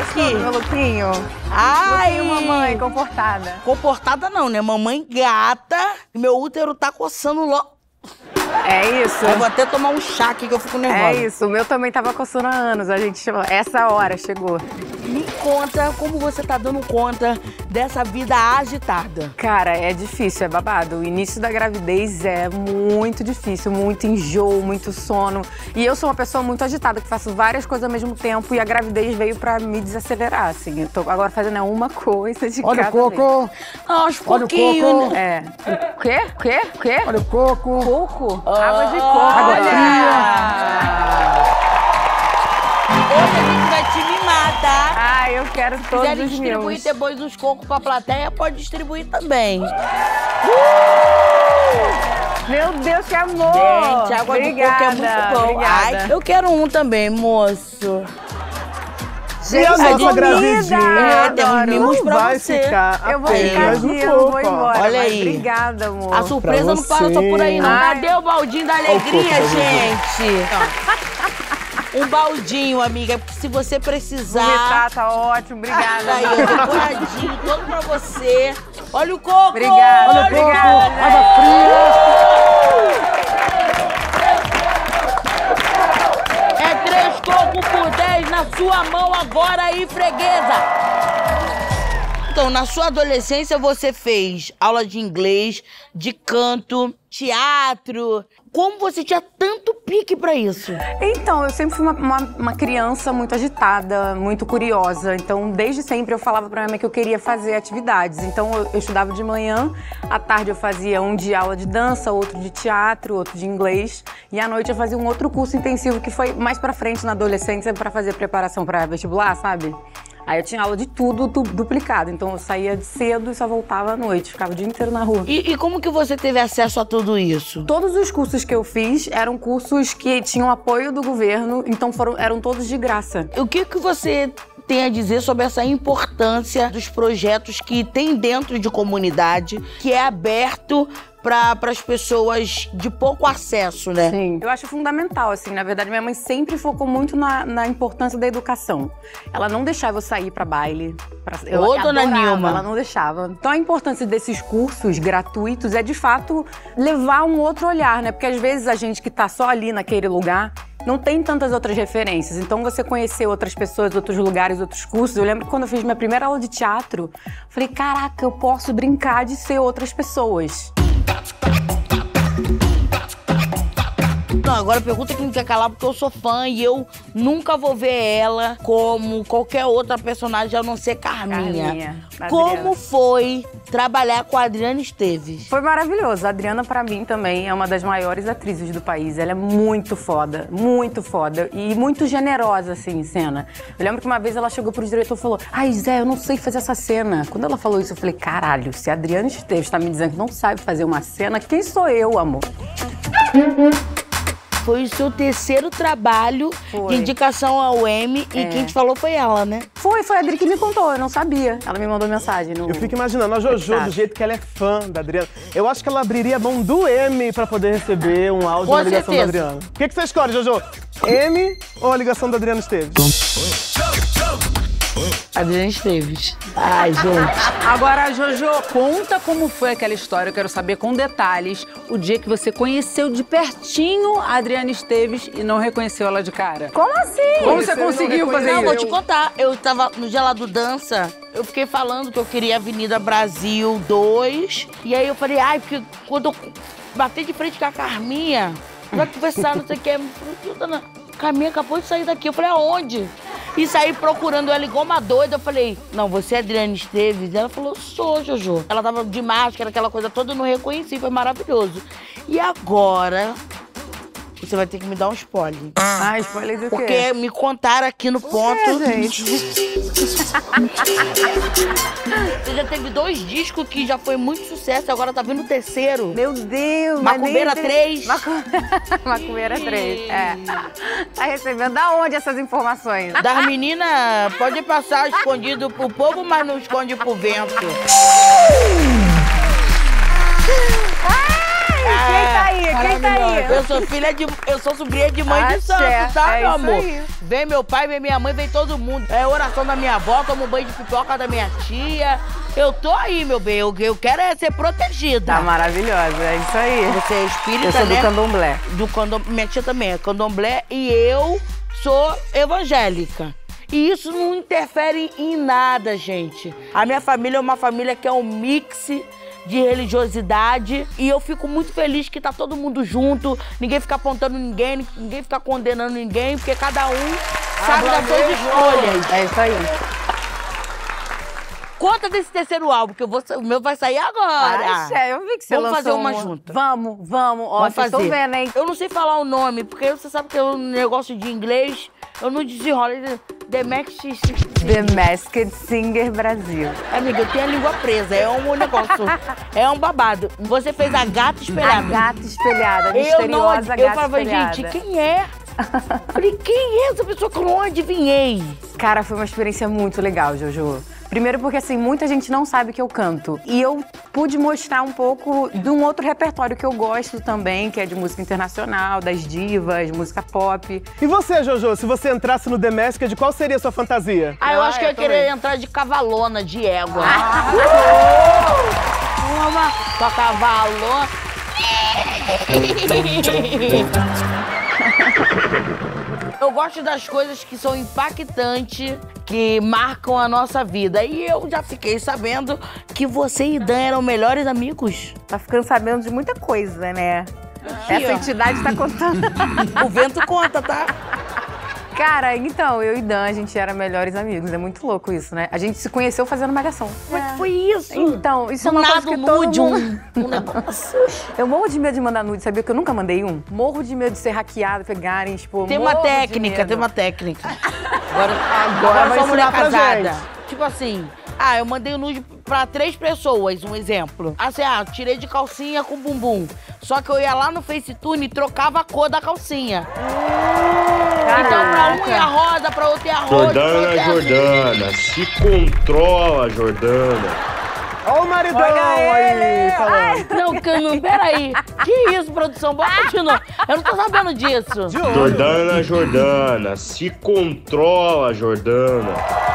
aqui. Meu lookinho. Ai! Lookinho, mamãe, comportada. Comportada não, né? Mamãe gata. Meu útero tá coçando logo. É isso. Eu vou até tomar um chá aqui que eu fico nervosa. É isso, o meu também tava coçando há anos, a gente chamou. Essa hora chegou. Me conta como você tá dando conta dessa vida agitada. Cara, é difícil, é babado. O início da gravidez é muito difícil, muito enjoo, muito sono. E eu sou uma pessoa muito agitada, que faço várias coisas ao mesmo tempo e a gravidez veio pra me desacelerar, assim. Eu tô agora fazendo uma coisa de Olha cada o coco. vez. Aos Olha o pouquinhos, coco. né? É. O quê? O quê? O quê? Olha o coco. Coco? Água de coco. Água Olha! Hoje a gente vai te mimar, tá? Ah, eu quero Se todos quiser os distribuir meus. depois os cocos pra plateia, pode distribuir também. Meu Deus, que amor! Gente, a água Obrigada, do coco é muito bom. Obrigada. Ai, eu quero um também, moço. E a nossa comida! gravidinha temos Adoro. mimos pra vai você. ficar Eu vou ficar apenas aqui, um eu não vou pouco, ó. embora. Olha mas aí. Obrigada, amor. A surpresa Pra não para só por aí, não. você. Cadê o baldinho da alegria, Olha o coco, gente? Um baldinho, amiga, porque se você precisar... Vomitar, tá ótimo, obrigada. Aí, ó, decoradinho, todo pra você. Olha o coco! Obrigada, Olha o obrigada. coco! Água É 3 cocos por 10 na sua mão agora aí, freguesa! Então, na sua adolescência, você fez aula de inglês, de canto, teatro. Como você tinha tanto pique pra isso? Então, eu sempre fui uma criança muito agitada, muito curiosa. Então, desde sempre eu falava pra minha mãe que eu queria fazer atividades. Então, eu estudava de manhã, à tarde eu fazia um de aula de dança, outro de teatro, outro de inglês. E à noite eu fazia um outro curso intensivo que foi mais pra frente na adolescência pra fazer preparação pra vestibular, sabe? Aí eu tinha aula de tudo duplicado, então eu saía cedo e só voltava à noite, ficava o dia inteiro na rua. E como que você teve acesso a tudo isso? Todos os cursos que eu fiz eram cursos que tinham apoio do governo, então eram todos de graça. O que você tem a dizer sobre essa importância dos projetos que tem dentro de comunidade, que é aberto para as pessoas de pouco acesso, né? Sim. Eu acho fundamental, assim. Na verdade, minha mãe sempre focou muito na importância da educação. Ela não deixava eu sair pra baile. Ô, dona Nilma. Ela não deixava. Então, a importância desses cursos gratuitos é, de fato, levar um outro olhar, né? Porque, às vezes, a gente que tá só ali naquele lugar não tem tantas outras referências. Então, você conhecer outras pessoas, outros lugares, outros cursos. Eu lembro que quando eu fiz minha primeira aula de teatro, eu falei, caraca, eu posso brincar de ser outras pessoas. Não, agora pergunta que não quer calar, porque eu sou fã e eu nunca vou ver ela como qualquer outra personagem a não ser Carminha. Como foi trabalhar com a Adriana Esteves? Foi maravilhoso. A Adriana, pra mim, também é uma das maiores atrizes do país. Ela é muito foda e muito generosa, assim, em cena. Eu lembro que uma vez ela chegou pro diretor e falou, ai, Zé, eu não sei fazer essa cena. Quando ela falou isso, eu falei, caralho, se a Adriana Esteves tá me dizendo que não sabe fazer uma cena, quem sou eu, amor? Foi o seu terceiro trabalho de indicação ao Emmy e quem te falou foi ela, né? Foi a Adri que me contou, eu não sabia. Ela me mandou mensagem no... Eu fico imaginando a Jojo, do jeito que ela é fã da Adriana. Eu acho que ela abriria a mão do M pra poder receber um áudio na ligação da Adriana. O que você escolhe, Jojo? M ou a ligação da Adriana Esteves? Adriana Esteves. Ai, gente. Agora, Jojo, conta como foi aquela história, eu quero saber com detalhes, o dia que você conheceu de pertinho a Adriana Esteves e não reconheceu ela de cara. Como assim? Como você conseguiu fazer Não, isso? vou te contar. Eu tava no Gelado Dança, eu fiquei falando que eu queria Avenida Brasil 2. E aí eu falei, ai, porque quando eu bater de frente com a Carminha, vai conversar, não sei o que. Carminha acabou de sair daqui. Eu falei, aonde? E saí procurando ela igual uma doida. Eu falei, não, você é Adriana Esteves? Ela falou, sou, Jojo. Ela tava de máscara, aquela coisa toda, eu não reconheci, foi maravilhoso. E agora, você vai ter que me dar um spoiler. Ah, spoiler do quê? Porque me contaram aqui no ponto. gente. Você já teve 2 discos que já foi muito sucesso, agora tá vindo o terceiro. Meu Deus! Macumbeira 3. Macumbeira 3, é. Tá recebendo da onde essas informações? Das meninas, pode passar escondido pro povo, mas não esconde pro vento. tá aí? Quem tá aí? Eu sou sobrinha de mãe de santo, tá, meu amor? Aí. Vem meu pai, vem minha mãe, vem todo mundo. É oração da minha avó, tomo banho de pipoca da minha tia. Eu tô aí, meu bem. Eu quero é ser protegida. Tá maravilhosa, é isso aí. Você é espírita, Eu sou né? do candomblé. Minha tia também é candomblé e eu sou evangélica. E isso não interfere em nada, gente. A minha família é uma família que é um mix de religiosidade e eu fico muito feliz que tá todo mundo junto, ninguém fica apontando ninguém fica condenando ninguém, porque cada um sabe das suas escolhas. É isso aí. Conta desse terceiro álbum, que o meu vai sair agora. Eu vi que você Vamos fazer lançou uma junta. Vamos. Ó, Vamos vocês estão fazer. vendo, hein? Eu não sei falar o nome, porque você sabe que é um negócio de inglês, eu não desenrolo. The Masked Singer Brasil. Amiga, eu tenho a língua presa, é um negócio, é um babado. Você fez a gata A espelhada. gata espelhada, Eu misteriosa eu gata falava, espelhada. gente, quem é? Falei, quem é essa pessoa que eu não adivinhei? Cara, foi uma experiência muito legal, Jojo. Primeiro porque, assim, muita gente não sabe que eu canto. E eu pude mostrar um pouco de um outro repertório que eu gosto também, que é de música internacional, das divas, música pop. E você, Jojo, se você entrasse no The Masked, qual seria a sua fantasia? Eu acho que eu ia querer entrar de cavalona, de égua. Uma com a cavalona. Eu gosto das coisas que são impactantes, que marcam a nossa vida. E eu já fiquei sabendo que você e Dan eram melhores amigos. Tá ficando sabendo de muita coisa, né? Essa ó. entidade tá contando. O vento conta, tá? Cara, então, eu e Dan, a gente era melhores amigos. É muito louco isso, né? A gente se conheceu fazendo Malhação. Como é que foi isso? Então, isso é Do uma nada, coisa que um todo nude, mundo... um negócio. Eu morro de medo de mandar nude, sabia que eu nunca mandei um? Morro de medo de ser hackeado, pegarem, tipo... Tem uma morro de técnica, medo. tem uma técnica. Agora vai eu sou mulher ensinar pra casada. gente. Tipo assim, eu mandei o nude pra 3 pessoas, um exemplo. Assim, tirei de calcinha com bumbum. Só que eu ia lá no FaceTune e trocava a cor da calcinha. Então pra um ia rosa, pra outro ia rosa. Jordana, se controla, Jordana. Olha o maridão aí falando. Não, peraí. Que isso, produção? Bota de novo. Eu não tô sabendo disso. Jordana, se controla, Jordana.